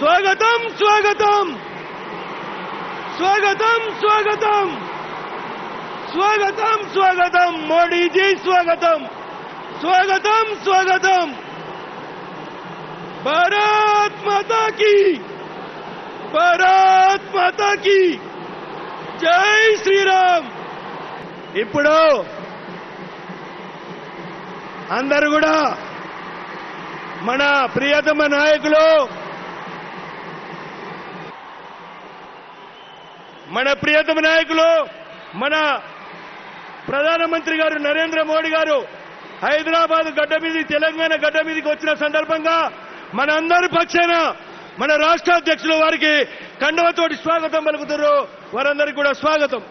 స్వాగతం స్వాగతం స్వాగతం స్వాగతం స్వాగతం స్వాగతం మోడీజీ స్వాగతం స్వాగతం స్వాగతం భారత్ మాతా కీ భారత్ మాతా కీ జై శ్రీరామ్. ఇప్పుడు అందరూ కూడా మన ప్రియతమ నాయకులు మన ప్రధానమంత్రి గారు నరేంద్ర మోడీ గారు హైదరాబాద్ గడ్డ మీద తెలంగాణ గడ్డ మీదకి వచ్చిన సందర్భంగా మనందరి పక్షాన మన రాష్ట్ర అధ్యక్షులు వారికి కండువతోటి స్వాగతం పలుకుతారు. వారందరికీ కూడా స్వాగతం.